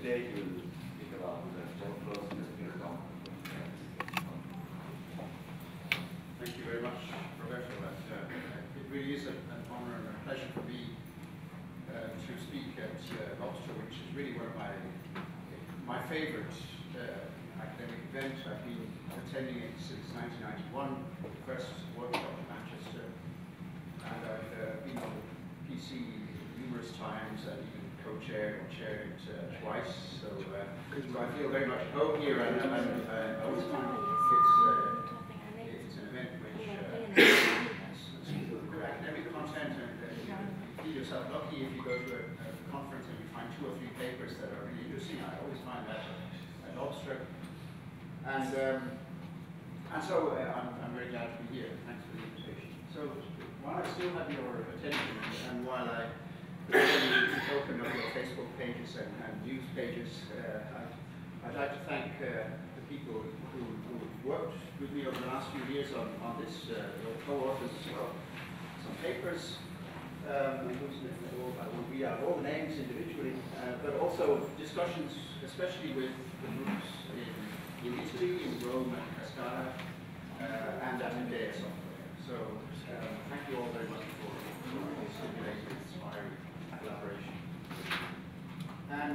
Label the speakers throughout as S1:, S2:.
S1: today he will speak about John Clausen as being a
S2: Thank you very much, Roberto. It really is an honor and a pleasure for me to speak at Ulster, which is really one of my favourite academic events. I've been attending it since 1991, the first workshop in Manchester, and I've been on the PC numerous times and even co-chaired or chaired it twice. So I feel very much at home here, and I always find it's an event which has good academic content, and you feel yourself lucky if you go to a conference and you find 2 or 3 papers that are really interesting. I always find that at Ulster. And so I'm very glad to be here. Thanks for the invitation. So while I still have your attention, and while I open up your Facebook pages and news pages, I'd like to thank the people who worked with me over the last few years on this, co-authors as well. Some papers, I won't read out all the names individually, but also discussions, especially with the groups in Italy, in Rome, and Cascada, and at Indea Software. So thank you all very much for this stimulating, inspiring collaboration. And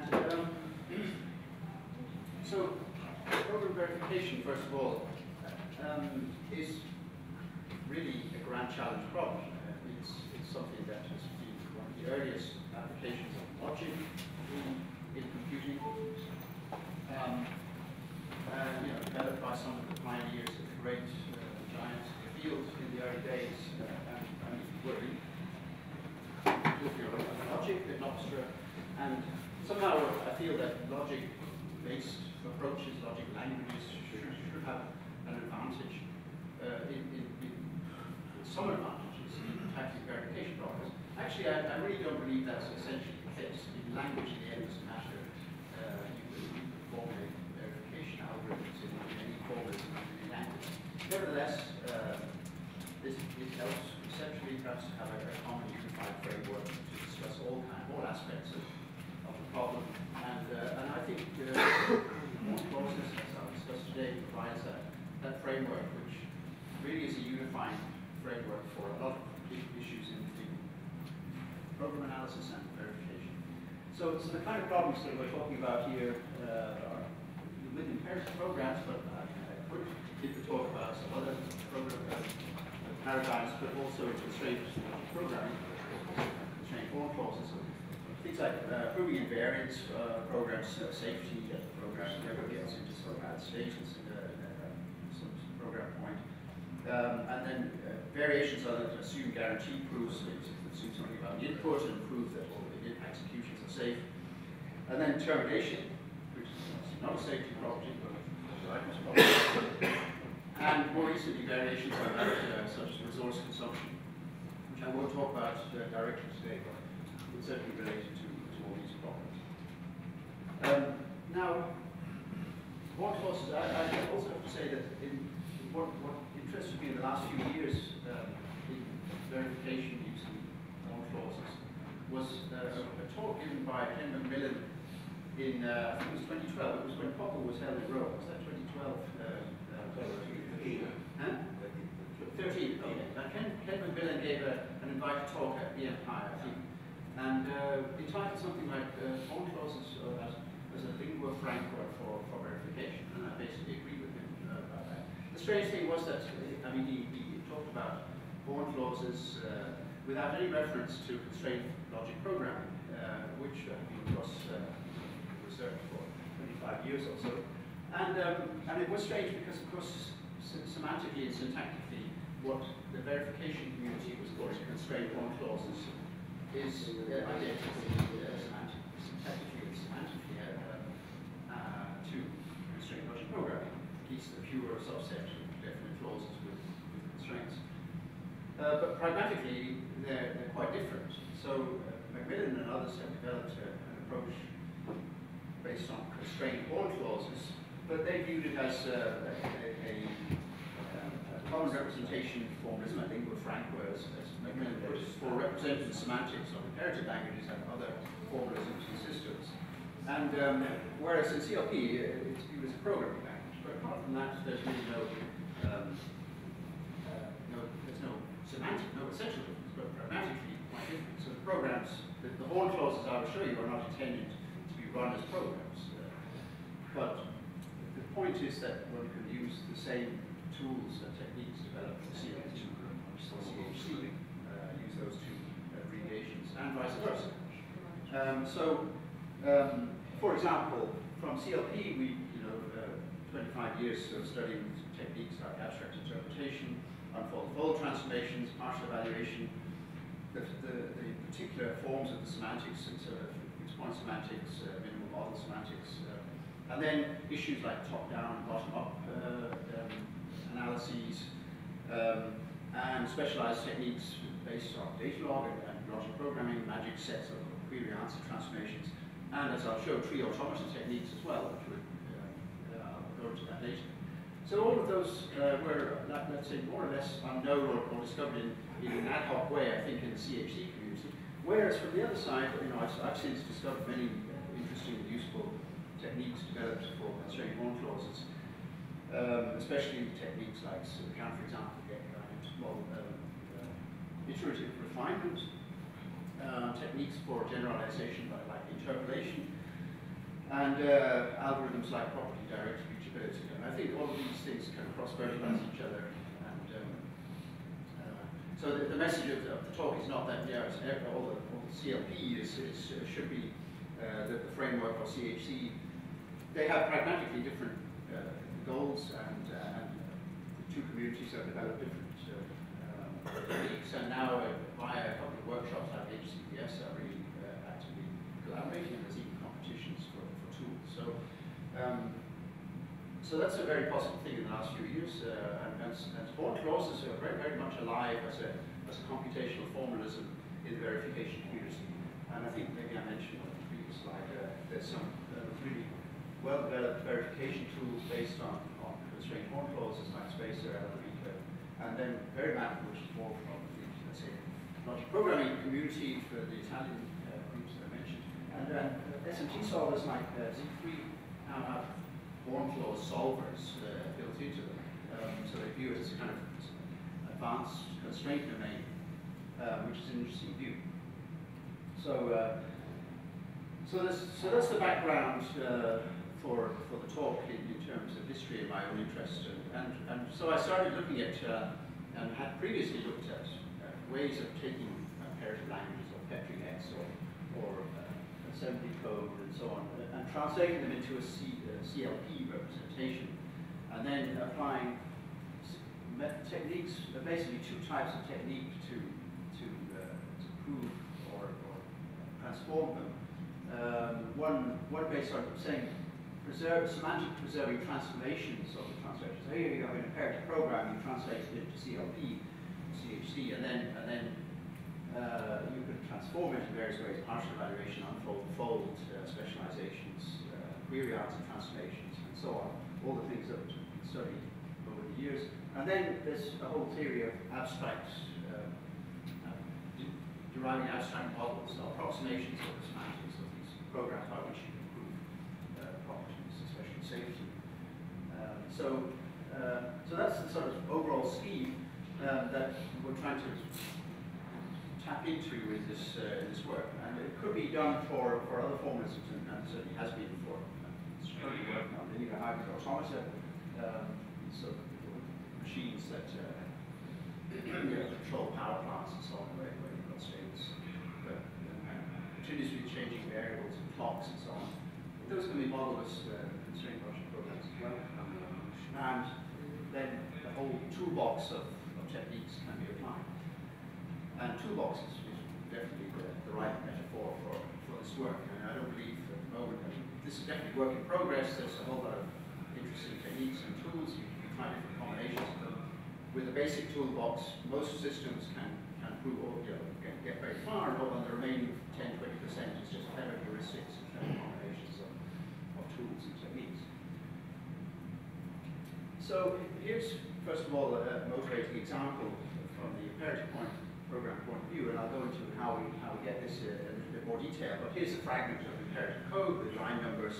S2: so program verification, first of all, is really a grand challenge problem. It's something that has been one of the earliest applications of logic in computing. Developed by some of the pioneers of the great giants of the field in the early days, and working with logic and Ulster. And somehow I feel that logic-based approaches, logic languages, should have an advantage, some advantages in tackling verification problems. Actually, I really don't believe that's essentially the case. In language, in the end, doesn't matter. You can formulate verification algorithms in any formalism in any language. Nevertheless, it helps conceptually perhaps to have a common unified framework to discuss all aspects of the problem. And I think more clauses, as I'll discuss today, provides that framework, which really is a unifying framework for a lot of issues in program analysis and verification. So the kind of problems that we're talking about here are with imperative programs, but I could give the talk about some other program paradigms, but also constraint programming, constraint form clauses, things like proving invariance programs, safety programs, never gets into some bad statements in some program point. And then variations on it assume guarantee proofs, assume something about the input and prove that all the executions are safe. And then termination, which is not a safety property, but a liveness property. And more recently, variations on that, such as resource consumption, which I won't talk about directly today, but it's certainly related to all these problems. Now, what clauses, I also have to say that what interested me in the last few years in verification using form clauses was a talk given by Ken Macmillan in, I think it was 2012. It was when POPL was held in Rome. Was that 2012? 13. Okay. Ken Macmillan gave an invited talk at the Empire, I think, and entitled something like form clauses as a lingua franca for verification, and I basically agree with him about that. The strange thing was that, I mean, he talked about form clauses without any reference to constraint logic programming, which had been across research for 25 years or so. And it was strange because, of course, semantically and syntactically, what the verification community was calling constraint form clauses is identically syntactically and semantically to constraint logic programming, at least the pure subset of definite clauses with constraints. But pragmatically, they're quite different. So Macmillan and others have developed an approach based on constraint form clauses, but they viewed it as a common representation formalism, I think, lingua franca, as Macmillan puts, for representing the semantics of imperative languages and other formalisms and systems. Whereas in CLP, it's viewed as a programming language, but apart from that, there's really there's no semantic, no essential difference, but grammatically quite different. So the programs, the horn clauses I will show you are not intended to be run as programs, but the point is that one can use the same tools and techniques developed for CLP or CHC, use those two abbreviations, and vice versa. For example, from CLP, we, 25 years of studying techniques like abstract interpretation, unfold-fold transformations, partial evaluation, the particular forms of the semantics, and sort of fixed-point semantics, minimal model semantics, and then issues like top-down, bottom-up analyses, and specialized techniques based on data log and logic programming, magic sets of query-answer transformations, and as I'll show, tree automata techniques as well, which would I'll go into that later. So all of those were, let's say, more or less unknown or discovered in an ad hoc way, I think, in the CHC community. Whereas from the other side, I've since discovered many interesting and useful techniques developed for constraint horn clauses, especially techniques like for example, iterative refinement, techniques for generalization like interpolation, and algorithms like property direct reachability. And I think all of these things can cross-fertilize each other. And so the message of the talk is not that all the CLP should be the framework for CHC. They have pragmatically different goals, and the two communities have developed different techniques, and now via a couple of workshops at HCPS are really actively collaborating, and there's even competitions for tools. So that's a very positive thing in the last few years, and horn clauses are very, very much alive as a computational formalism in the verification community. And I think maybe I mentioned on the previous slide, there's some really well-developed verification tools based on constraint horn clauses like Spacer, Alarico, and then Verimatic, which is more from the, let's say, logic programming community for the Italian groups that I mentioned. And SMT solvers like Z3 now have horn clause solvers built into them. So they view it as a kind of advanced constraint domain, which is an interesting view. So that's the background for the talk in terms of history and my own interest. And so I started looking at, and had previously looked at ways of taking imperative languages of Petri hex or assembly code and so on, and translating them into a CLP representation, and then applying techniques, basically two types of technique to prove or transform them. One based on saying semantic preserving transformations of the translations. So here you have an imperative program, you translate it into CLP, CHC, and then you can transform it in various ways: partial evaluation, unfold, specializations, query answer transformations, and so on. All the things that we've studied over the years. And then there's a whole theory of abstract, deriving abstract models, approximations of the semantics of these programs by which you can improve properties, especially safety. So that's the sort of overall scheme that we're trying to tap into in this work, and it could be done for other formalisms, and certainly has been for. It's currently working on linear hybrid automata, so machines that control power plants and so on, where you've got states, continuously changing variables and clocks and so on. Those can be modeled as constraint logic programs as well. And then the whole toolbox of techniques can be applied. And toolbox is definitely the right metaphor for this work. And I don't believe at the moment, this is definitely work in progress. There's a whole lot of interesting techniques and tools. You can try different combinations of them. With the basic toolbox, most systems can prove, can get very far, and on the remaining 10-20% is just clever heuristics and clever combinations of tools and techniques. So here's, first of all, a motivating example from the imperative point. program point of view, and I'll go into how we get this in a little bit more detail. But here's a fragment of imperative code with line numbers.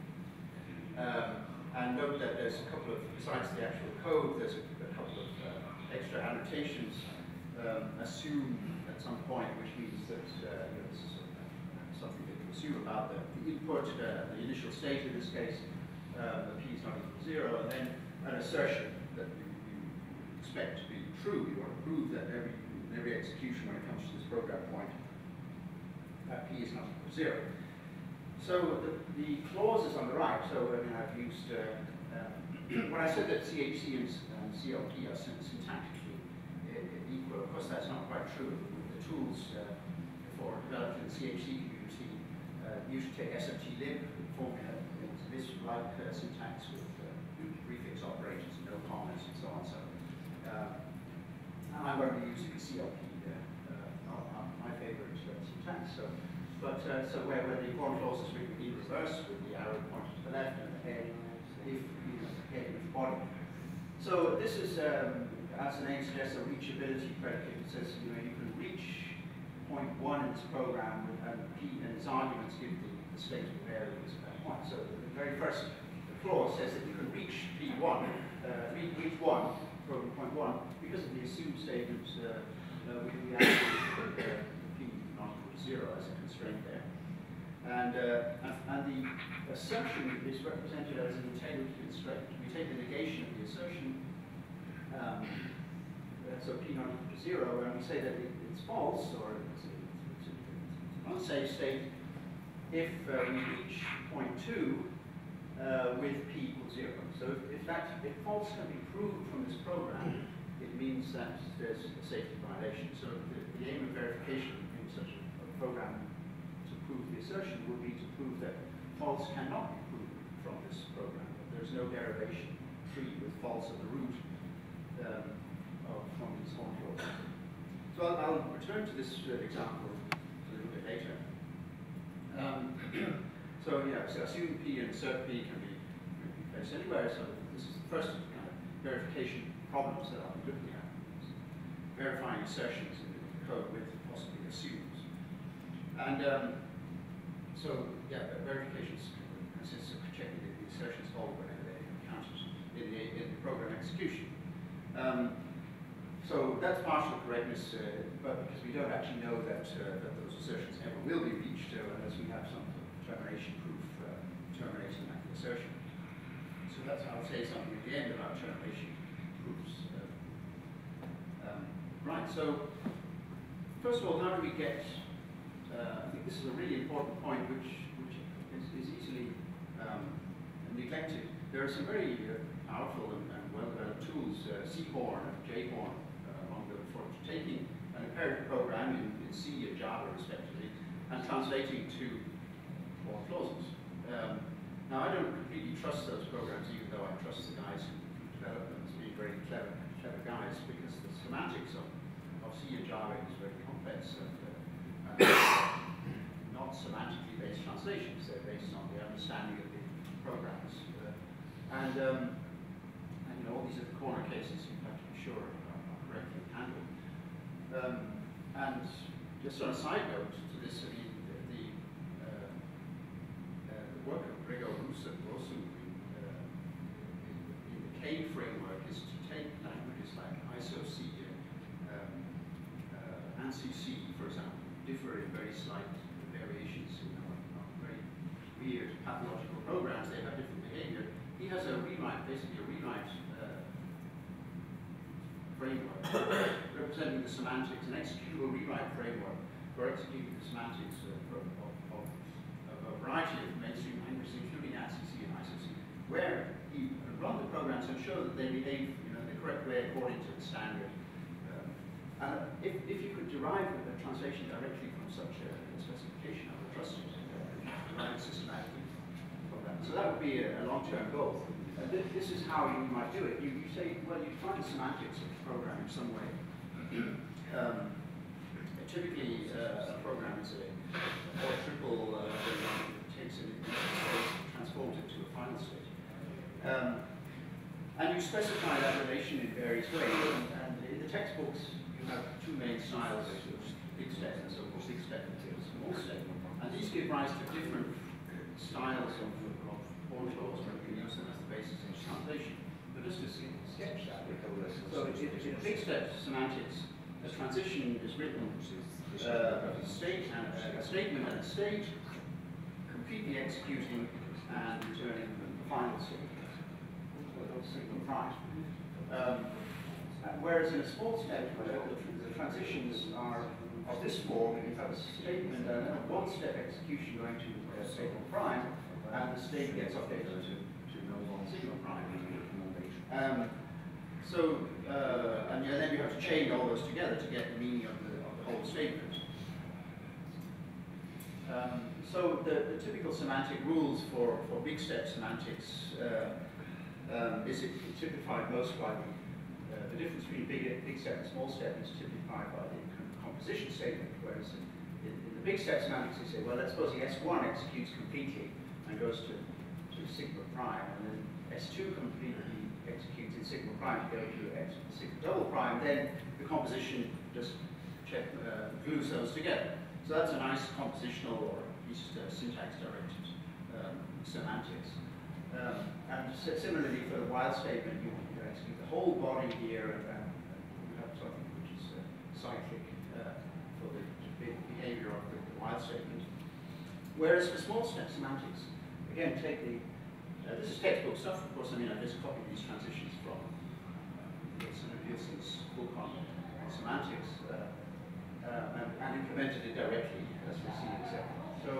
S2: And note that there's a couple of, besides the actual code, there's a couple of extra annotations. Assume at some point, which means that this is something that you assume about the input, the initial state in this case, the p is not equal to 0, and then an assertion that you expect to be true. You want to prove that in every execution when it comes to this program point, p is not equal to 0. So the clauses on the right, so I mean, I've used, when I said that CHC and CLP are syntactically equal, of course that's not quite true. The tools for developing the CHC community usually take SMT-lib formula, this like syntax with prefix operators and no commas and so on. So, and I'm going to be using CLP, my favorite syntax. So, so where the important clause is written in reverse with the arrow pointing to the left and the head, if head if body. So this is, as the name suggests, a reachability predicate. It says you can reach point 1 in this program, and P and its arguments give the state of the variables at that point. So the very first clause says that you can reach P1, reach 1 from point 1 because of the assumed statement. We actually put P not equal to 0 as a constraint there. And the assertion is represented as an entailed constraint. We take the negation of the assertion, so P not equal to 0, and we say that it's false, or it's an unsafe state, if we reach point 2 with P equals 0. So if false can be proved from this program, it means that there's a safety violation. So the aim of verification in such a program to prove the assertion would be to prove that false cannot be proven from this program. There's no derivation tree with false at the root from these horn clauses. So I'll return to this example a little bit later. So assume P and assert P can be placed anywhere. So this is the first kind of verification problems that I'll be looking at. Verifying assertions in the code with possibly assumes. And verifications consists of checking that the assertions hold whenever they are counted in the program execution. So that's partial correctness, but because we don't actually know that those assertions ever will be reached unless we have some termination proof terminating that assertion. So that's how I'll say something at the end about termination proofs. Right, so first of all, how do we get, I think this is a really important point which is easily neglected. There are some very powerful and well-developed tools, C-Horn and J-Horn, among them, for taking an imperative program in C and Java respectively and translating to horn clauses. Now, I don't completely trust those programs, even though I trust the guys who develop them as being very clever guys, because the semantics of C and Java is very complex and not semantically based translations. They're based on the understanding of the programs. And all these are the corner cases you have to be sure are correctly handled. And just on a side note to this, I mean, the work of Gregor Rusin in the K framework is to take languages like ISO-C, ANSI-C, for example, differ in very slight variations, very weird pathological programs. They have different behavior. He has a rewrite, basically a rewrite framework representing the semantics, an executable rewrite framework for executing the semantics of a variety of mainstream languages, including ANSI-C and ISO-C, where he can run the programs and show that they behave the correct way according to the standard. And if you could derive a translation directly from such a specification, I would trust you to derive it systematically from that. So that would be a long-term goal. This is how you might do it. You say, well, you find the semantics of the program in some way. Typically, a program is a triple that takes an initial state and transforms it to a final state. And you specify that relation in various ways. And in the textbooks, you have two main styles, big step and so-called big step and small step. And these give rise to different styles of horn clause, where we can use them as the basis of translation. But just to sketch that, so in big step semantics, a transition is written a statement and a state, completely executing and returning the final statement, signal prime. Whereas in a small step, the transitions are of this form. You have a statement and a one-step execution going to signal prime, and the state gets updated to signal prime. And then you have to chain all those together to get the meaning of the whole statement. So the typical semantic rules for big step semantics is typified most by the difference between big step and small step is typified by the composition statement, whereas in the big step semantics you say, well, let's suppose the S1 executes completely and goes to sigma prime, and then S2 completely executes in sigma prime to go to sigma double prime, then the composition just glues those together. So that's a nice compositional or at least syntax-directed semantics. And similarly for the while statement, you execute the whole body here, and you have something which is cyclic for the behavior of the while statement. Whereas for small step semantics, again, take the this is textbook stuff, of course. I mean, I just copied these transitions from Nielsen's book on semantics and implemented it directly, as we'll see in a second.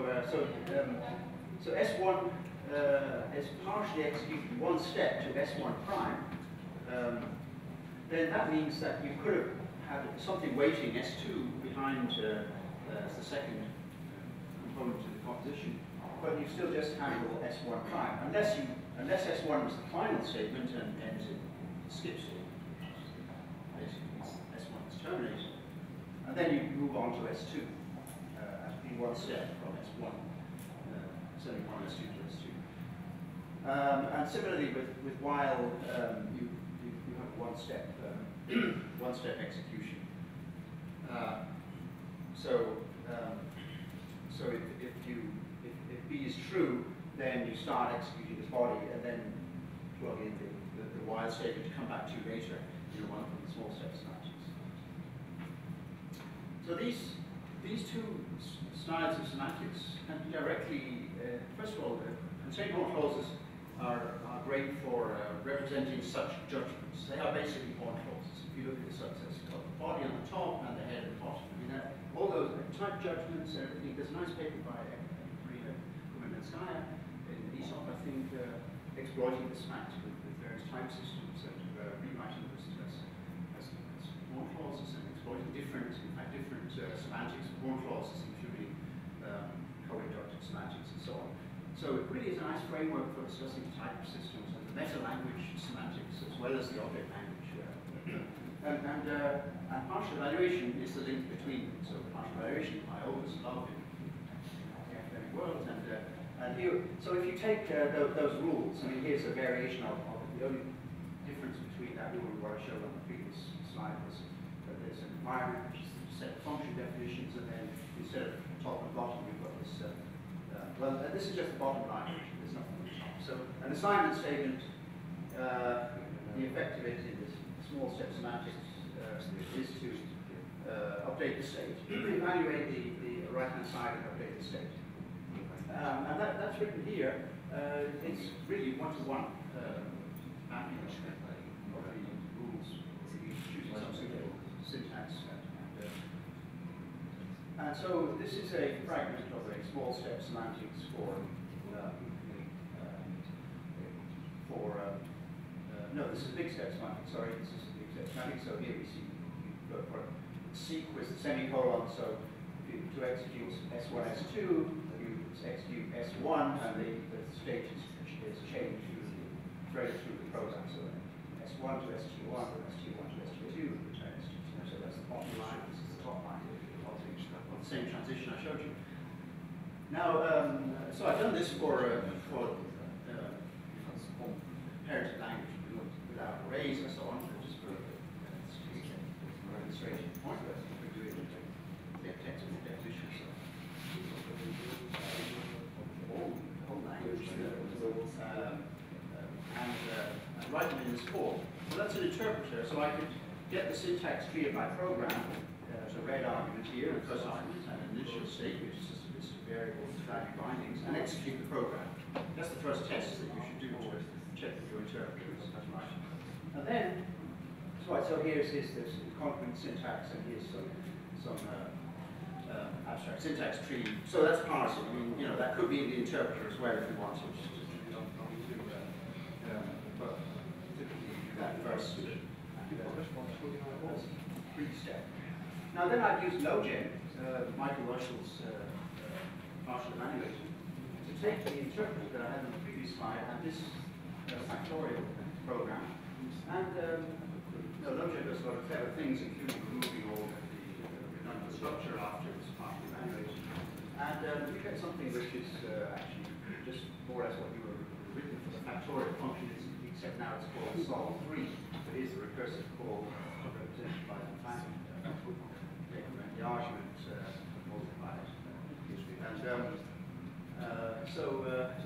S2: So S1 is partially executed one step to S1 prime. Then that means that you could have had something waiting S2 behind the second component of the composition, but you still just handle S1 prime, unless S1 is the final statement and ends in skip statement. Basically, S1 is terminated, and then you move on to S2 in one step from S1, semicolon S2 to S2. And similarly with while, you have one step execution. So if B is true, then you start executing this body and then plug in the while statement to come back to later in one from the small step semantics. So these two styles of semantics can be directly, first of all, constraint horn clauses are great for representing such judgments. They are basically horn clauses. If you look at the subsets, you've got the body on the top and the head at the bottom. I mean, all those type judgments and everything. There's a nice paper by Marina Kumanenskaya in Aesop, I think, exploiting this fact with various type systems and rewriting this as horn clauses and exploiting different semantics of horn clauses, including co-inductive semantics and so on. So it really is a nice framework for discussing type systems and the meta-language semantics as well as the object language. And partial evaluation is the link between them. So partial evaluation I always love in the academic world. And here, so if you take those rules, I mean, here's a variation of the only difference between that rule and what I showed on the previous slide was that there's an environment which is a set of function definitions, and then instead of top and bottom, you've got this. This is just the bottom line. There's nothing on the top. So an assignment statement, the effect of it in this small step semantics is to update the state, evaluate the right-hand side and update the state. And that's written here. It's really one-to-one mapping of the rules, choosing some simple syntax. And so this is a fragment of a small step semantics no, this is a big step semantics, sorry, this is a big step semantics. So here we see you go for seq with the semicolon. So to execute S1, S2, you execute S1, and the state is changed through the program. So S1 to ST1, or ST1 to ST2, return ST2. So that's the bottom line, this is the top line of the same transition I showed you. Now, so I've done this for heritage language without arrays and so on, just for an illustration point. get the syntax tree of my program. There's a red argument here, and plus argument, and an initial state, which is just a list of variables, value bindings, and execute the program. That's the first test that you should do to check that your interpreter is right. And then, so here's this concrete syntax, and here's some abstract syntax tree. So that's parsing. I mean, you know, that could be in the interpreter as well if you want to. But typically you do that first. Step. Now then I've used Logen, Michael Russell's partial evaluator, to take the interpreter that I had on the previous slide and this factorial program. And Logen does a lot of clever things, including removing all of the redundant structure after it's partially evaluated. And you get something which is actually just more or less what you were written for the factorial function, except now it's called solve3. It is the recursive call represented by the fact the argument multiplied. And so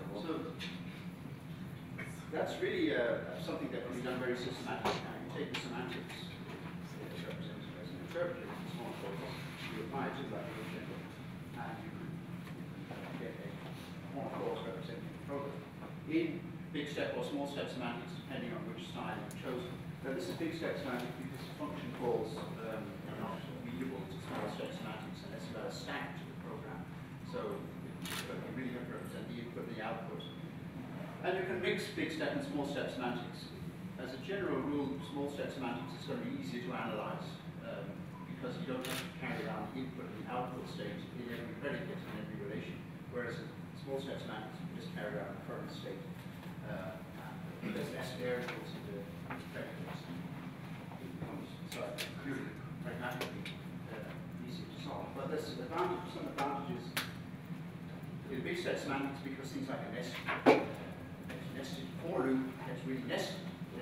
S2: that's really something that can be done very systematically. Now you take the semantics that's represented as an interpreter in small code, you apply it to that logic, and you can get a small clause representing the program. In big step or small step semantics, depending on which style you've chosen. Now this is big step semantics because the function calls are not readable to small step semantics unless you've got a stack to the program. So you really have to represent the input and the output. And you can mix big step and small step semantics. As a general rule, small step semantics is going to be easier to analyze because you don't have to carry around the input and the output state in every predicate in every relation. Whereas in small step semantics, you just carry around the current state. There's less variables in the predicates. It becomes really pragmatically easier to solve. But there's some advantages in big set semantics because things like a nested for loop gets really nested.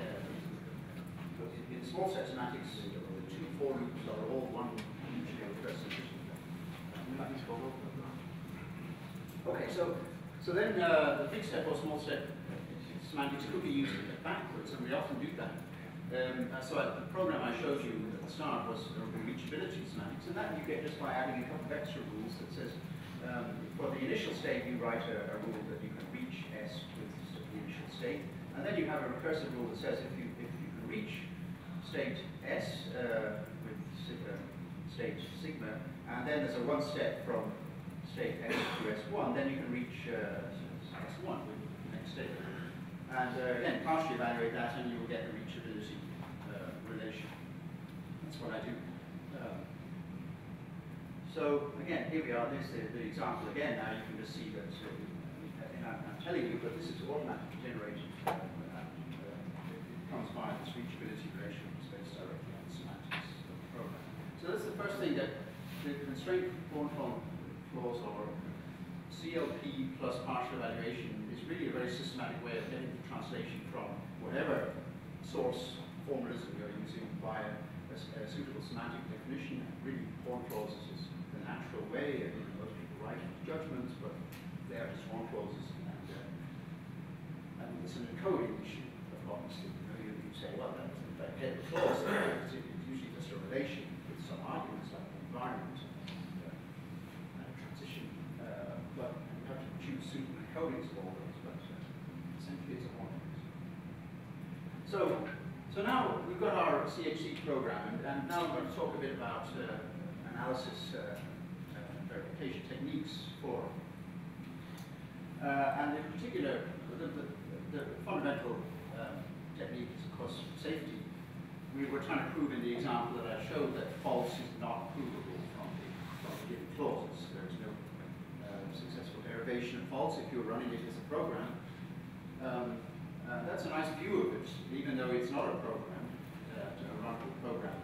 S2: In small set semantics, the two for loops are all one mutually recursive. Okay, so then the big step or small step semantics could be used backwards, and we often do that. So the program I showed you at the start was reachability semantics, and that you get just by adding a couple of extra rules that says, for the initial state, you write a rule that you can reach S with the initial state, and then you have a recursive rule that says if you can reach state S with state sigma, and then there's a one step from state S to S1, then you can reach S1 with the next state. And again, partially evaluate that and you will get the reachability relation. That's what I do. So again, here we are, there's the example again. Now you can just see that, I'm telling you, but this is automatically generated. It comes by this reachability relation which is based directly on the semantics of the program. So that's the first thing, that the constraint Born-Frome clause or CLP plus partial evaluation is really a very systematic way of getting the translation from whatever source formalism you're using via a suitable semantic definition. Really, form clauses is the natural way, and most people write judgments, but they are just form clauses, and it's an encoding issue, obviously. You say, well, that doesn't get the clause, it's usually just a relation with some arguments like the environment and transition, but you have to choose suitable encodings of all those, but essentially it's a form clause. So now we've got our CHC program, and now I'm going to talk a bit about analysis and verification techniques for and in particular, the fundamental technique is, of course, safety. We were trying to prove in the example that I showed that false is not provable from the given clauses. There's no successful derivation of false if you're running it as a program. That's a nice view of it, even though it's not a program, a runnable program.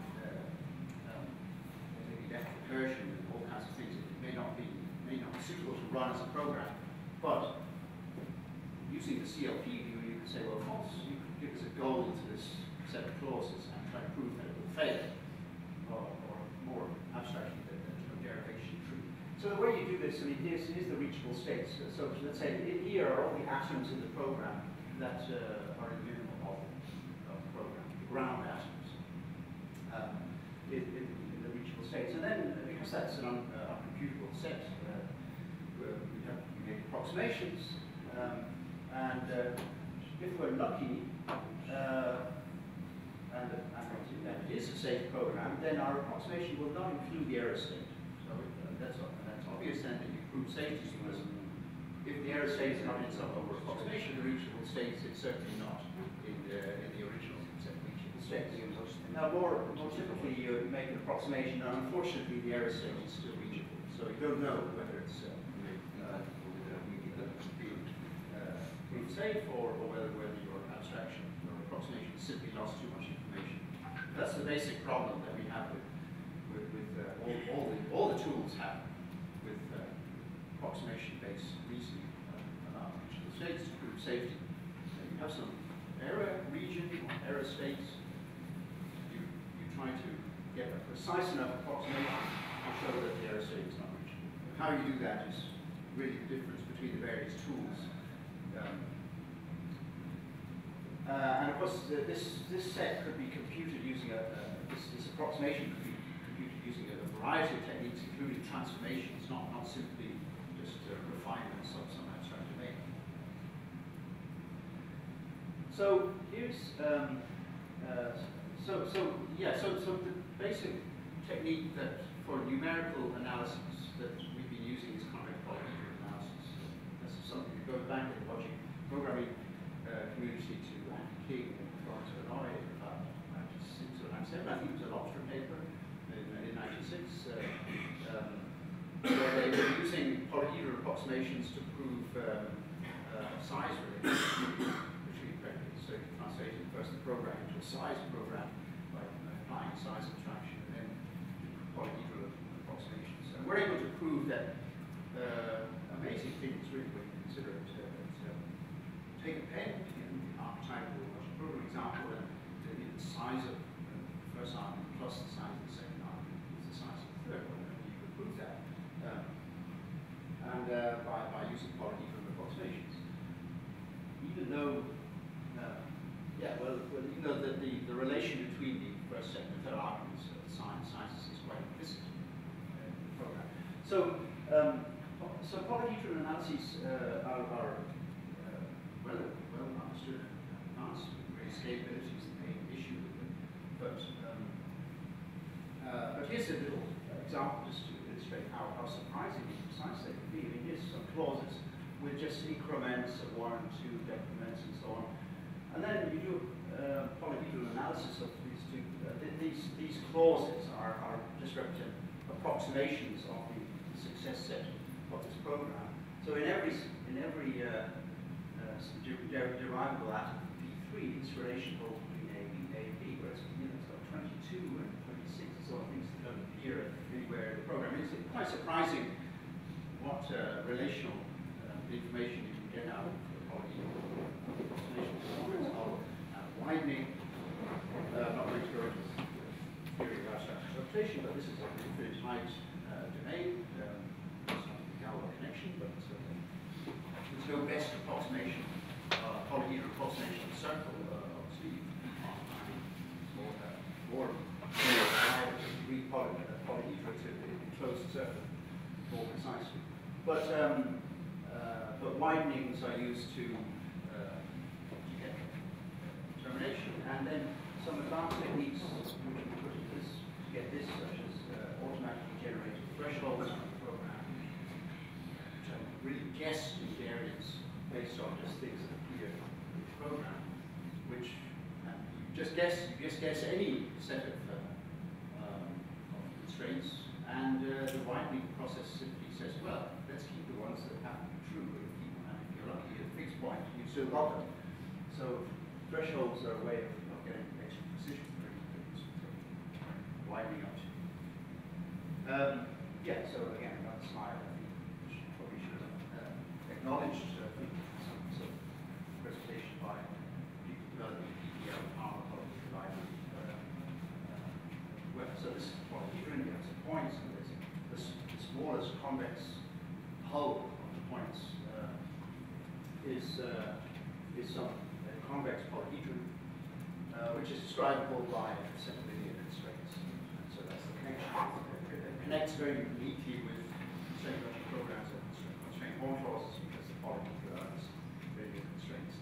S2: Maybe depth recursion and all kinds of things. It may not be suitable to run as a program, but using the CLP view, you can say, well, false, you can give us a goal to this set of clauses and try to prove that it will fail, or more abstractly, that there's no derivation true. So the way you do this, I mean, here's the reachable states. So let's say here are all the atoms in the program that are in the minimal model of the program, the ground atoms. states. And then, because that's an uncomputable set, we make approximations, and if we're lucky, and it is a safe program, then our approximation will not include the error state. So that's obvious then that you prove safety, because if the error state is not in some over approximation of the reachable states, it's certainly not in the original set of reachable states. Now, more typically, you make an approximation, and unfortunately, the error state is still reachable. So you don't know whether it's proved safe or whether your abstraction or approximation simply lost too much information. That's the basic problem that we have with all the tools have with approximation-based reasoning about reachable states to prove safety. You have some error region or error states. You try to get a precise enough approximation to show that the error state is not reachable. How you do that is really the difference between the various tools. And of course, this set could be computed using this approximation could be computed using a variety of techniques, including transformations, not simply just refinements of some abstract domain. So here's so the basic technique that for numerical analysis that we've been using is convex polyhedral analysis. This is something that goes back to the logic programming community to Andy King and Florence Benoit about 96 or 97. I think it was a Lobster paper in 96, where they were using polyhedral approximations to prove size relations between vectors. So you translated first the program into a size program by applying size abstraction, and then polyhedral approximations. And we're able to prove that amazing things, really, when you consider it. Take a pen, the archetypal logic program example, and the size of the first argument plus the size of the second argument is the size of the third one, and you can prove that. By using polyhedral approximations. Even though, even though the relation between the first, second, and third arguments of the sizes is quite implicit in the program. So polyhedral analyses are well understood and advanced. Scalability is the main issue with them. But here's a little example just to illustrate how surprisingly precise they can be. I mean, here's some clauses with just increments of 1, 2 decrements, and so on. And then you do polyhedral analysis of these two. These clauses are just represent approximations of the success set of this program. So in every derivable out of P3, this relation holds between A and B, where it's got 22 and 26 and so on, things that don't appear anywhere in the program. It's quite surprising what relational information you can get out of polyhedral approximations of widening. I'm not going to go into theory of abstract interpretation, but this is an infinite height domain. It's not the Galois connection, but there's no best approximation. Polyhedral approximation of the circle, obviously, more polyhedral to enclose the circle more precisely. But widenings are used to get termination, and then some advanced techniques which we put in this to get this, such as automatically generated thresholds on the program, which are really guess invariants based on just things that appear in the program, which you just guess any set of constraints, and the widening process simply says, well, let's keep the ones that happen to be true, and if you're lucky at a fixed point, you still got them. So thresholds are a way of getting extra precision for things, widening up. Yeah, so again, another slide, I think, probably should have acknowledged some presentation by people developing PPL power polyhedral library. So this is polyhedron, you have some points, and there's the smallest convex hull of the points is some convex polyhedron, which is describable by a set of linear constraints. And so that's the connection connects very neatly with constraint logic programs and constraint horn clauses because the quality provides very good constraints.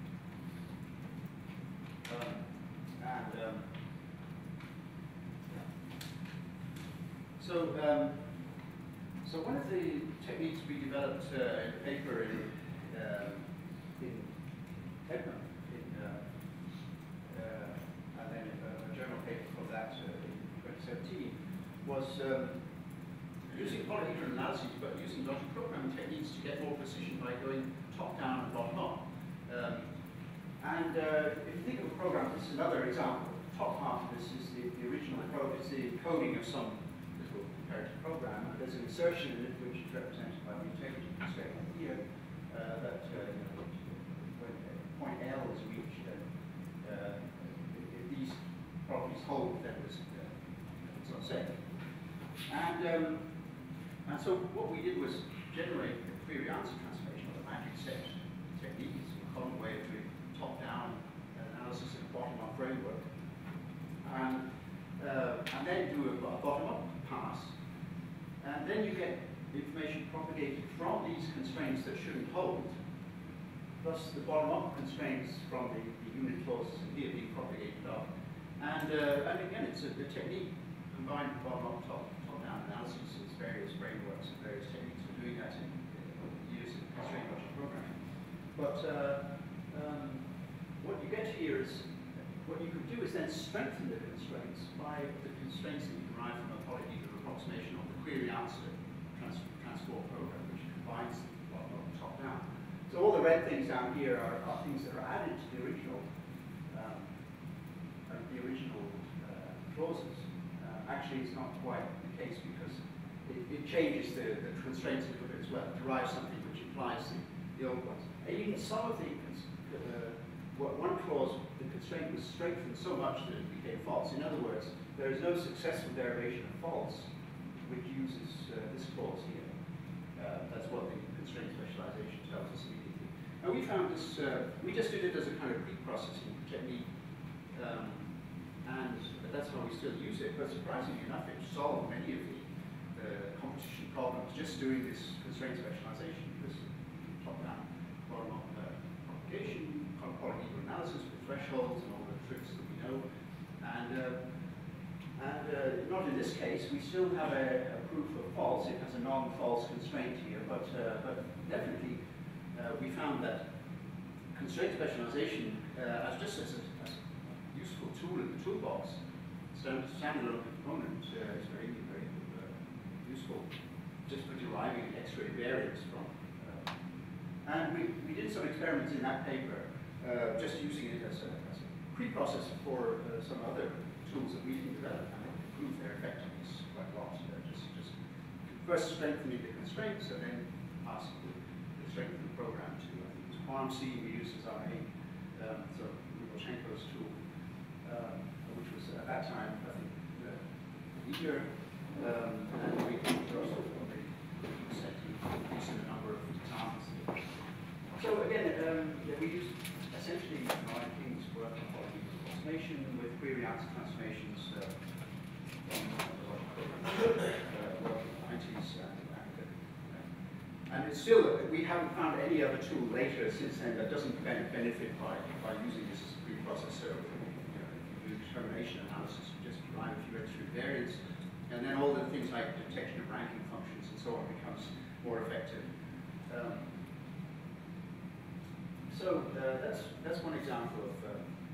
S2: So one of the techniques we developed in a paper in Edinburgh, and then a journal paper for that in 2017, was using polyhedral analyses, but using logic programming techniques to get more precision by going top-down and bottom-up. If you think of a program, this is another example. The top half of this is the original code. It's the encoding of some little comparative program, and there's an insertion in it which is represented by the integrity constraint here that when point L is reached, if these properties hold, then it's unsafe. And so what we did was generate a query answer transformation of a matrix set technique. It's a common way of doing top-down analysis in a bottom-up framework. And then do a bottom-up pass. And then you get information propagated from these constraints that shouldn't hold, plus the bottom-up constraints from the unit clauses in here being propagated up. And again, it's a technique combined with bottom-up, top-down analysis. It's various frameworks and various techniques for doing that in years of constraint logic programming. But what you get here is, what you can do is then strengthen the constraints by the constraints that you derive from a polyhedral approximation of the query answer transport program, which combines bottom-up and top-down. So all the red things down here are things that are added to the original clauses. Actually, it's not quite the case because it changes the constraints a little bit as well. It derives something which implies the old ones. And even some of the one clause, the constraint was strengthened so much that it became false. In other words, there is no successful derivation of false which uses this clause here. That's what the constraint specialization tells us immediately. And we found this, we just did it as a kind of pre-processing technique, and that's how we still use it. But surprisingly enough, it solved many of the competition problems just doing this constraint specialization, this top-down, bottom-up propagation, polyhedral analysis with thresholds and all the tricks that we know. And not in this case, we still have a proof of false. It has a non-false constraint here, but definitely we found that constraint specialization just as a useful tool in the toolbox, standalone component is very, very useful just for deriving X-ray variance from. And we did some experiments in that paper, just using it as a preprocessor for some other tools that we can develop and improve their effectiveness quite a lot. Just first strengthening the constraints and then passing the strength of the program to, I think it was QuantC we used as our main, so Luboshenko's tool, which was at that time, I think, easier, and we came across set to increase in the number of examples. So again, we used essentially Noah King's work on polyhedral approximation with query answer transformations from the logic program work in the 90s. And it's still, we haven't found any other tool later since then that doesn't benefit by using this as a preprocessor. You do determination analysis, you just derive a few extra variants, and then all the things like detection of ranking functions and so on becomes more effective. So that's one example of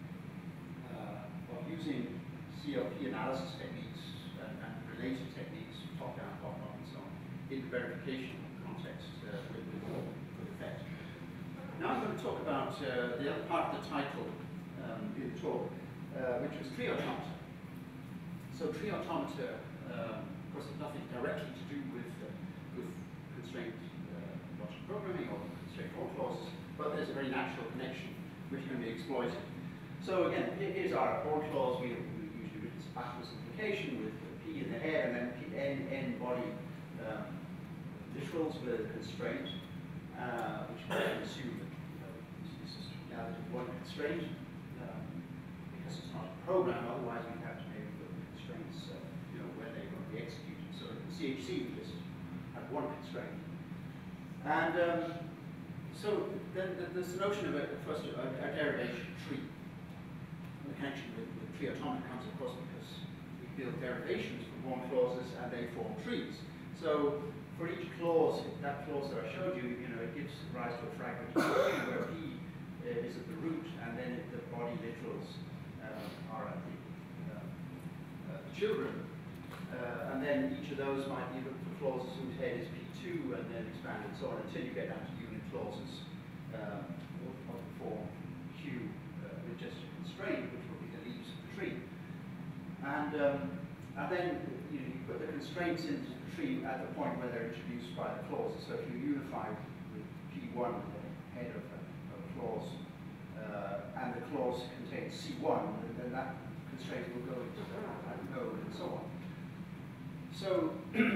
S2: using CLP analysis techniques and related techniques, top-down, bottom-up, and so on, in the verification context with effect. Now I'm going to talk about the other part of the title in the talk, which was tree automata. So tree automata, of course, has nothing directly to do with constraint logic programming or constraint horn clauses, but there's a very natural connection which can be exploited. So again, here's our horn clause. We usually written as backward simplification with P in the head and then N body literals with a constraint, which we can assume that this is now one constraint because it's not a program. Otherwise, we'd have to maybe put the constraints, where they're going to be executed. So in the CHC, we just have one constraint. And so then there's the notion of a derivation tree. The connection with tree automata comes, of course, because we build derivations from one clauses and they form trees. So for each clause, that clause that I showed you, it gives rise to a fragment where P is at the root, and then the body literals are at the children. And then each of those might be the clauses whose head is P2 and then expand and so on until you get down to unit clauses of the form Q with just a constraint, which will be the leaves of the tree. And then you put the constraints into the tree at the point where they're introduced by the clauses. So if you unify with P1, the head of a clause, and the clause contains C1, then that constraint will go into that node and so on. So,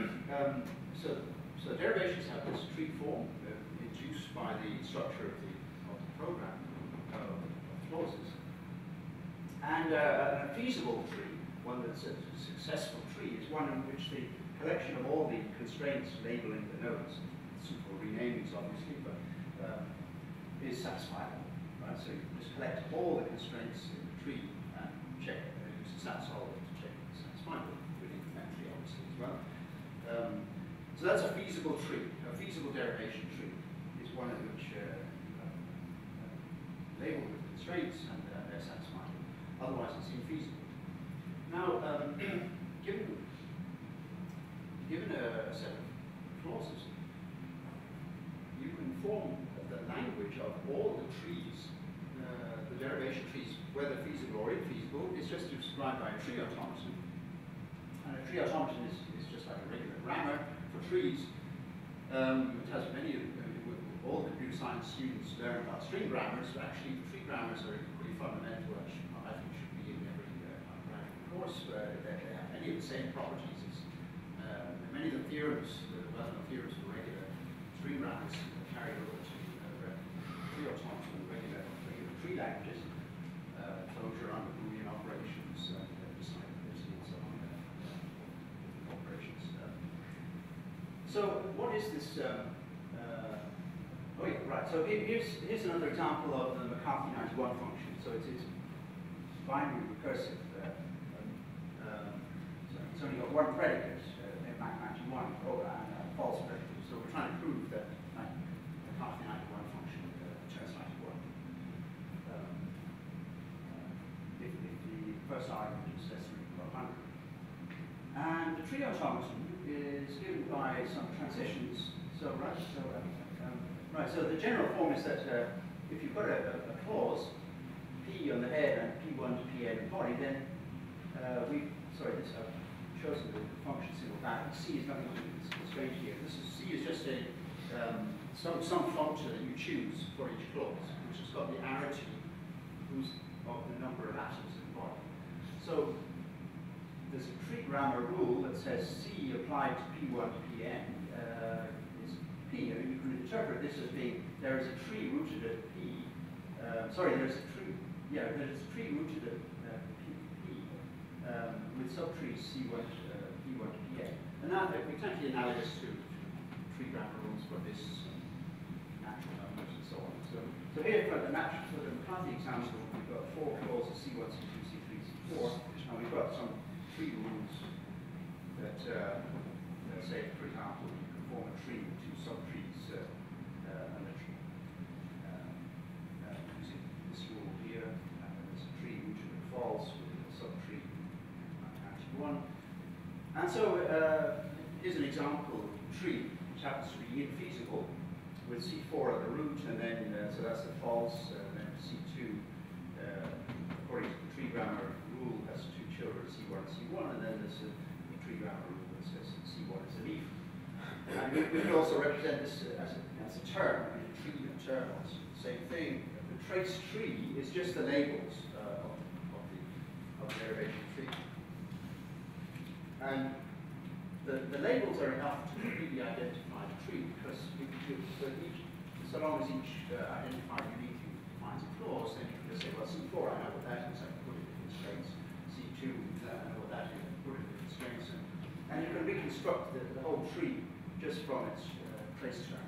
S2: so derivations have this tree form induced by the structure of the program of clauses. And a feasible tree, one that's a successful tree, is one in which the collection of all the constraints labeling the nodes, suitable renamings obviously, but is satisfiable. Right? So you just collect all the constraints in the tree and check, use a stat solver to check if it's satisfiable, with incrementally obviously as well. So that's a feasible tree. A feasible derivation tree is one in which you have labeled with constraints and they're satisfiable. Otherwise it's infeasible. Now, given a set of clauses, you can form the language of all the trees, the derivation trees, whether feasible or infeasible, is just described by a tree automaton. And a tree automaton is just like a regular grammar for trees. It has many, all computer science students learn about string grammars, but actually tree grammars are pretty fundamental. I think should be in every course. They have many of the same properties as many of the theorems, the well-known theorems for regular string grammars carried over to tree automaton and regular tree languages, closure under Boolean operations, decidability and so on, operations. So what is this? Oh yeah, right. So here's another example of the McCarthy 91 function. So it's binary recursive. So it's only got one predicate, Mach 91, and a false predicate. So we're trying to prove that McCarthy 91 function returns 91. If the first argument is less than or 100. And the tree automaton is given by some transitions. So so the general form is that if you put a clause, P on the head and P1 to Pn in body, then this I've chosen the function symbol back. C is nothing to do with this constraint here. C is just a some function that you choose for each clause, which has got the arity of the number of atoms in the body. So there's a tree grammar rule that says C applied to P1 to Pn is P. I mean, you can interpret this as being there is a tree rooted at P. There's a tree rooted at P with subtrees C1 P1 to Pn. And now they're exactly analogous to tree grammar rules for this natural numbers and so on. So here for the McCarthy example, we've got 4 clauses C1, C2, C3, C4, and we've got some tree rules that let's say, for example, you can form a tree with 2 subtrees using this rule here, and there's a tree rooted at false with a subtree 91. And so here's an example tree which happens to be infeasible with C4 at the root, and then so that's the false, and then C2 according to the tree grammar rule has 2 children, C1 and C1, and then there's a tree grammar rule that says C1 is a leaf. And we can also represent this as a term. I mean, a tree and a term is the same thing. The trace tree is just the labels of the derivation tree. And the labels are enough to completely identify the tree, because so long as each identifier uniquely defines a clause, then you can just say, well, C4, I know what that is, I can put it in constraints. C2, I know what that is, I can put it in constraints. And you can reconstruct the whole tree just from its trace term.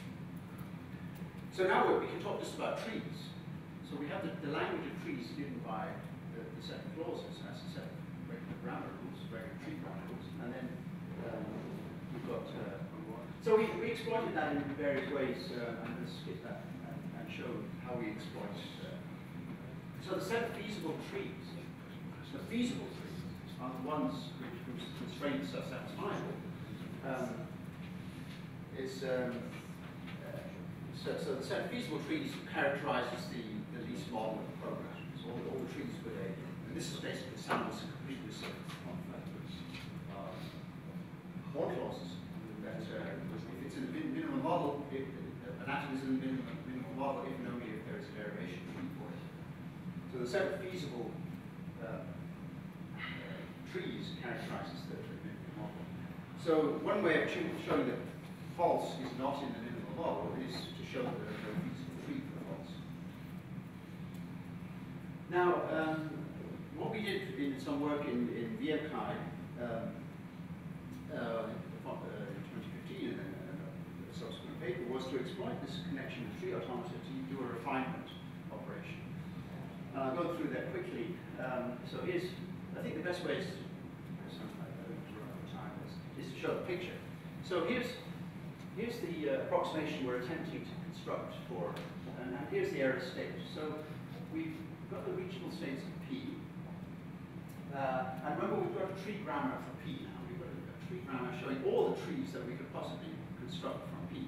S2: So now we can talk just about trees. So we have the language of trees given by the set of clauses, as a set of regular grammar rules, regular tree grammar rules, and then we've got. So we exploited that in various ways, and let's skip that and show how we exploit. So the set of feasible trees, the feasible trees are the ones whose constraints are satisfiable. So the set of feasible trees characterizes the least model of the program. So all the trees with a, and this is basically samples and completeness of more clauses. That if it's in the minimal model, an atom is in the minimal model if and only if there is a derivation tree for it. So the set of feasible trees characterizes the minimal model. So one way of showing that false is not in the minimal model is to show that there is no feasible tree for false. Now, what we did in some work in VMKI in 2015 and a subsequent paper was to exploit this connection with tree automata to do a refinement operation. I'll go through that quickly. So here's, I think the best way is, is to show the picture. So here's the approximation we're attempting to construct for, and here's the error state. So we've got the regional states of P, and remember we've got a tree grammar for P now. We've got a tree grammar showing all the trees that we could possibly construct from P.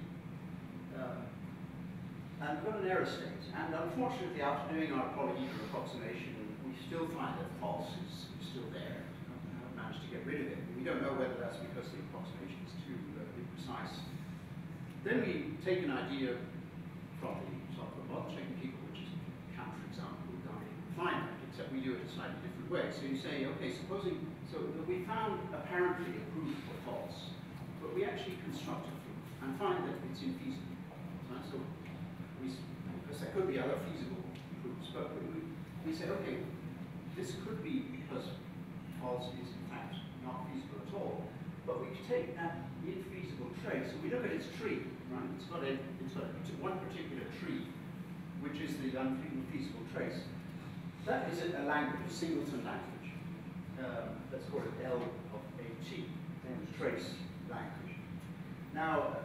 S2: And we've got an error state, and unfortunately after doing our polyhedral approximation, we still find that false is still there. We haven't managed to get rid of it. We don't know whether that's because the approximation is too imprecise. Then we take an idea from the software model checking people, which is a counterexample of Gaussian refinement, except we do it a slightly different way. So you say, okay, supposing, so that we found apparently a proof for false, but we actually construct a proof and find that it's infeasible. Right? So because there could be other feasible proofs, but we say, okay, this could be because false is in fact not feasible at all. But we take that infeasible trace, and we look at its tree, right? It's got one particular tree, which is the unfeasible trace. That is a language, a singleton language. Let's call it L of AT, trace language. Now,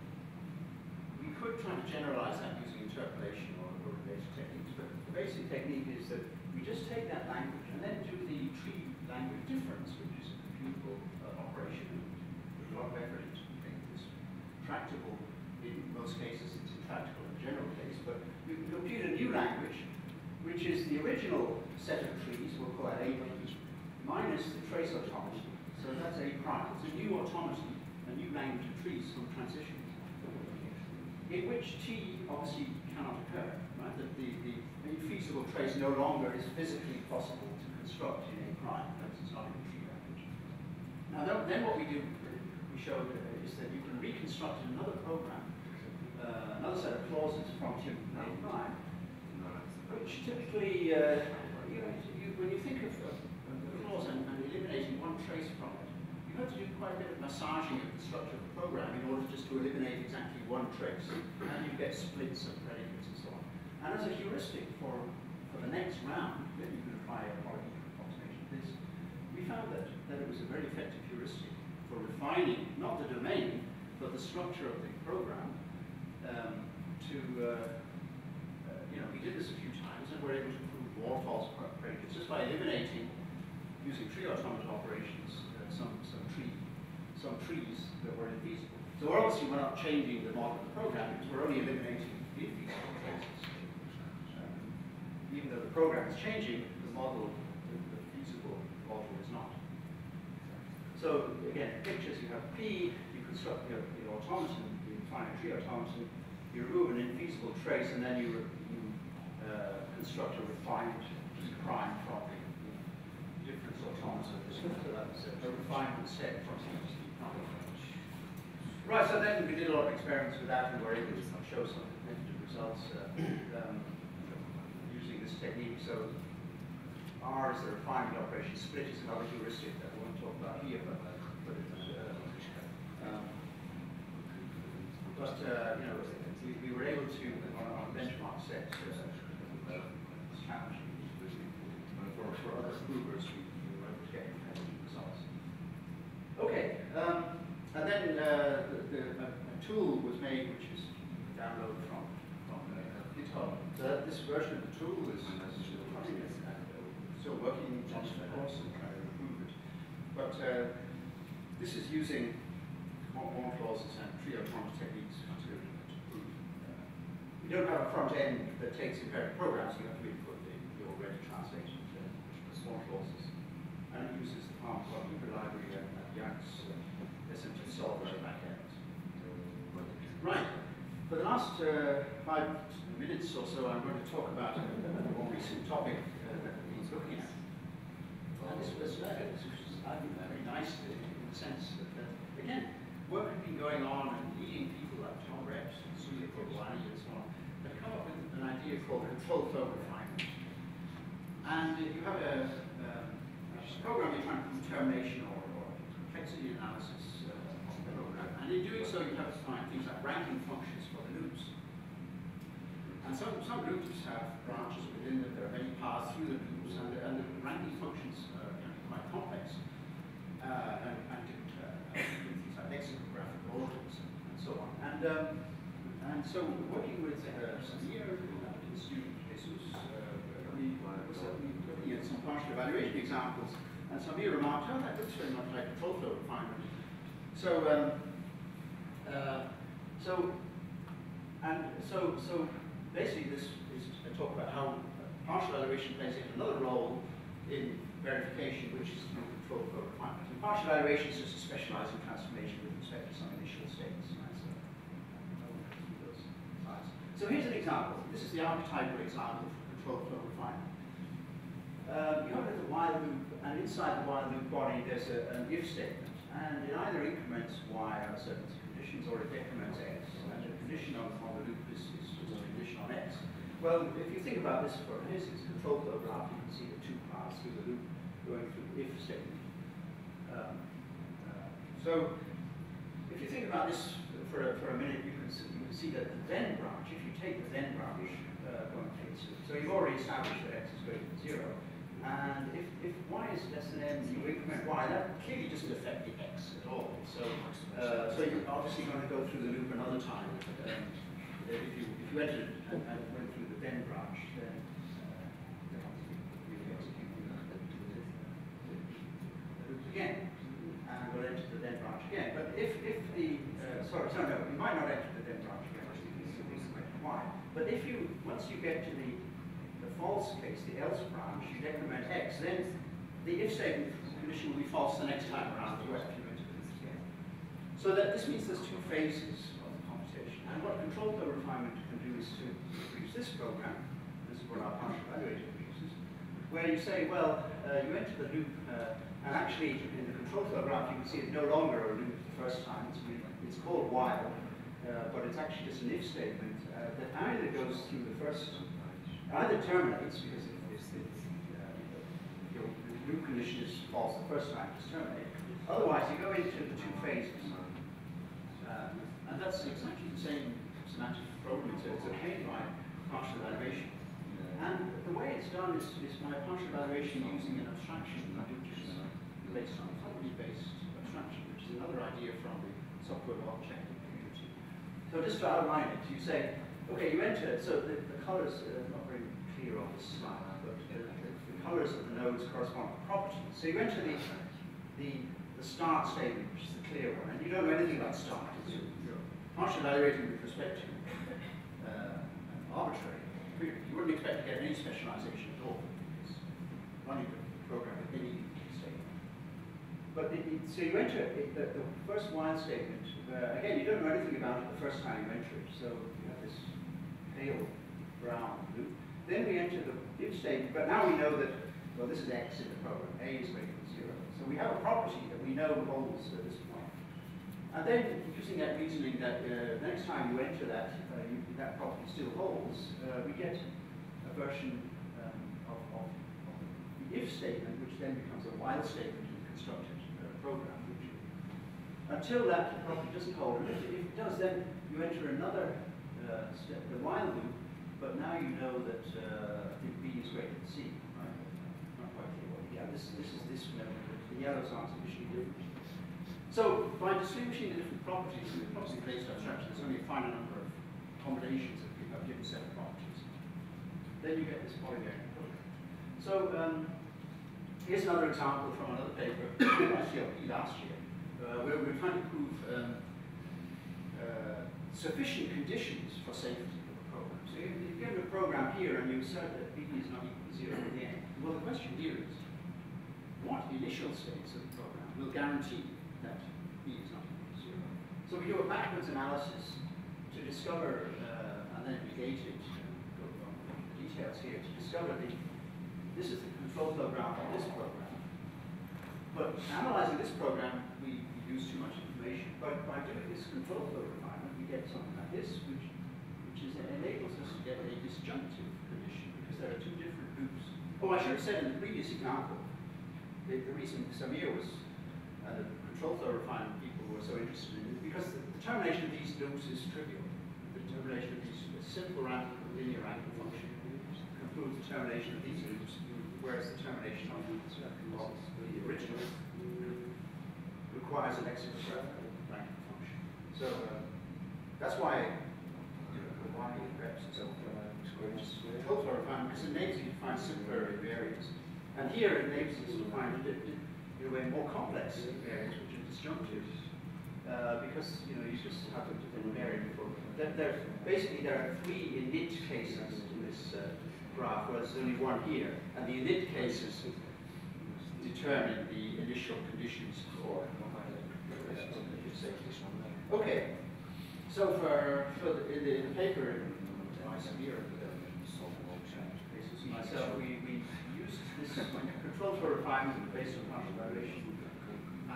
S2: we could try to generalize that using interpolation or related techniques, but the basic technique is that we just take that language and then do the tree language difference, which is a computable operation. There's a lot of effort into making this tractable. In most cases, it's intractable in the general case, but we can compute a new language, which is the original set of trees, we'll call that A minus the trace automaton. So that's A prime. It's a new automaton, a new language of trees from transition, in which T obviously cannot occur, right? That the infeasible trace no longer is physically possible to construct in A prime, because it's not in the tree language. Now then what we do, we show is that you can reconstruct in another program, another set of clauses from T A prime, which typically, when you think of a clause and eliminating one trace from it, you have to do quite a bit of massaging of the structure of the program in order just to eliminate exactly one trace, and you get splits of predicates and so on. And as a heuristic for the next round, then you can apply a polyhedral approximation of this. We found that it was a very effective heuristic for refining not the domain, but the structure of the program we did this a few times, and we're able to prove more false predicates just by eliminating, using tree automata operations, some trees that were infeasible. So obviously we're not changing the model of the program, because we're only eliminating the infeasible traces. Even though the program is changing, the model, the feasible model is not. So again, pictures, you have P, you construct the automaton, you define a tree automaton, you remove an infeasible trace, and then you construct a refined P prime from the difference automata. So that's a refinement set from P prime. Right, so then we did a lot of experiments with that, and were able to show some competitive results using this technique. So R is the refinement operation, split is another heuristic that I won't talk about here, but it But you know, we were able to, on a benchmark set, it's challenging. For other provers, we were able to get competitive results. Okay, and then a tool was made, which is downloaded from GitHub. So this version of the tool is still working on it, of course, and trying to improve it. But this is using more clauses and trio-prompt techniques to prove. We don't have a front end that takes imperative programs, so you have to input the already translated small clauses. And it uses the Palm Computer Library and Yank's SMT solver at back end. Right. For the last 5 minutes or so, I'm going to talk about a more recent topic that he's looking at. And this was very nice in the sense that, again, work had been going on and leading people like Tom Reps and Suya Koglani and so on, have come up with an idea called control flow refinement. And you have a program you're trying to do termination or complexity analysis of the program. And in doing so, you have to find things like ranking functions for the loops. And some loops have branches within them. There are many paths through the loops, and the ranking functions can be quite complex. And things like lexicographic orders and so on. And so working with Samir, the student Jesus, we was looking at some partial evaluation examples, and Samir remarked, oh, that looks very much like control flow refinement. So basically this is a talk about how partial evaluation plays another role in verification, which is through control flow refinement. And partial evaluation is just a specializing transformation with respect to some initial states. So here's an example. This is the archetypal example for control flow refinement. You have the while loop, and inside the while loop body there's an if statement, and it either increments y under certain conditions or it decrements x, and the condition on the loop is a condition on x. Well, if you think about this for this control flow graph, you can see the two paths through the loop going through the if statement. So if you think about this for a minute, you can see that the then branch, if you take the then branch going through, so you've already established that x is greater than 0. And if y is less than n, you increment y, that clearly doesn't affect the x at all. So you're obviously going to go through the loop another time. If you entered and went through the then branch, then you execute the loop again, and we'll enter the then branch again. But if the no, you might not enter the then branch again, y. But if you once you get to the false case, the else branch, you decrement x, then the if statement condition will be false the next time around as well. So that this means there's two phases of the computation. And what control flow refinement can do is to use this program, this is what our partial evaluator uses, where you say, well, you enter the loop, and actually in the control flow graph you can see it's no longer a loop the first time, it's called while, but it's actually just an if statement that either goes through the first, either terminates, because if your loop condition is false the first time, it's terminated. Otherwise, you go into the two phases. And that's exactly the same semantic program. It's obtained by partial evaluation. And the way it's done is by partial evaluation using an abstraction which is based on property-based abstraction, which is another idea from the software objective community. So just to outline it, you say, okay, you enter, so the colors are not very clear on this slide, but the colors of the nodes correspond to properties. So you enter the start statement, which is the clear one, and you don't know anything about start. You're partial evaluating with respect to arbitrary. You wouldn't expect to get any specialization at all. It's running the program with any statement. But so you enter the first while statement. Again, you don't know anything about it the first time you enter it. So you have this pale brown loop. Then we enter the if statement, but now we know that, well, this is x in the program. A is greater than 0. So we have a property that we know holds at this point. And then, using that reasoning that next time you enter that, that property still holds, we get a version of the if statement, which then becomes a while statement in the constructed program.
S3: until that property doesn't hold. And if it does, then you enter another step, the while loop, but now you know that if B is greater than C. Right? Not quite clear what. Yeah, this is this level. The yellows aren't sufficiently different. So by distinguishing the different properties in the property-based abstraction, there's only a finite number of combinations of a given set of properties. Then you get this polygonial product. So here's another example from another paper by CLP last year, where we're trying to prove sufficient conditions for safety of a program. So you've given a program here and you assert that B is not equal to 0 at the end. Well, the question here is, what initial states of the program will guarantee that B is not equal to 0? So we do a backwards analysis to discover, and then negate it, go on the details here, to discover this is the control flow graph of this program. But analyzing this program, we use too much information. But by doing this control flow refinement, we get something like this, which enables us to get a disjunctive condition, because there are two different loops. Oh, I should have said in the previous example, the reason Samir was, the control flow refinement people were so interested in it, because the termination of these loops is trivial. The termination of these simple radical linear angle function concludes the termination of these loops, whereas the termination of the original requires an extra radical function. So that's why reps so control flow refinement, because it enables you to find simpler invariants. And here it enables us to find in a way more complex invariants, which are disjunctive, because you just have an invariant for basically there are 3 init cases in this graph, whereas there's only one here, and the init cases determine the initial conditions for. Okay, so in the paper by Samir myself, we used this control flow refinement based on partial evaluation, and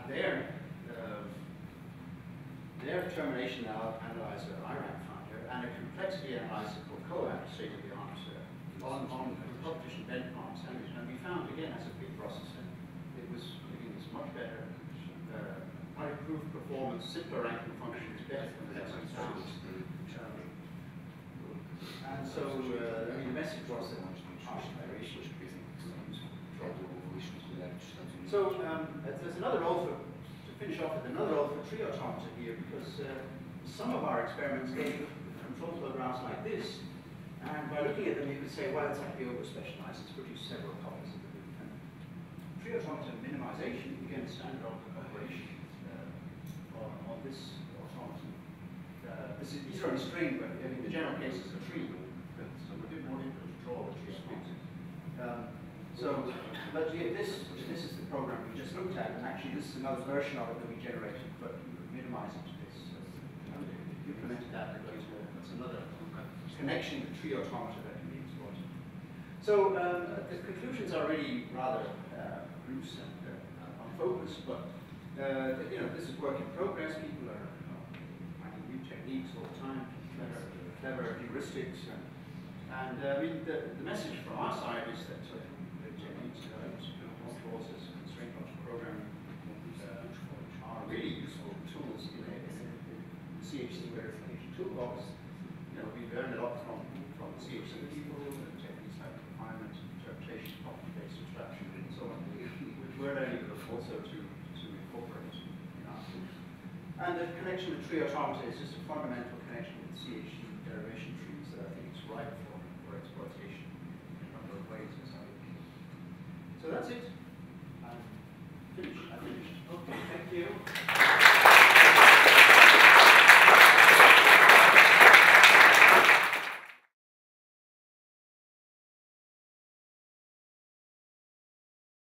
S3: their termination analyzer, IRAM finder, and a complexity analyzer called COAP, state-of-the-art, on competition benchmarks, and we found again as a big process, it was giving us much better, improved performance, simpler ranking functions, better complexity sounds. And so, the message was that partial evaluation should be so there's another role to finish off with another role for tree automata here, because some of our experiments gave control flow graphs like this, and by looking at them you could say, well, it's actually over-specialized, it's produced several copies of the loop. And tree automata minimization, again, standard operation on this automaton. These are on a string, but I mean, the general case is a tree, but it's a bit more difficult to draw the tree automata. But this is the program we just looked at, and actually this is another version of it that we generated, but we could minimize it to this. We implemented that, that's another connection with tree automata that can be exploited. So the conclusions are really rather loose and unfocused, but this is work in progress. People are finding new techniques all the time, clever heuristics, and I mean the message from our side is that techniques developed on process constraint logic programming are really useful tools in the CHC verification toolbox. We've learned a lot from the CHC people, techniques like refinement, interpretation, property-based abstraction, and so on, which we're able also to incorporate in our tools. And the connection with tree automata is just a fundamental connection with CHC derivation trees that I think is ripe for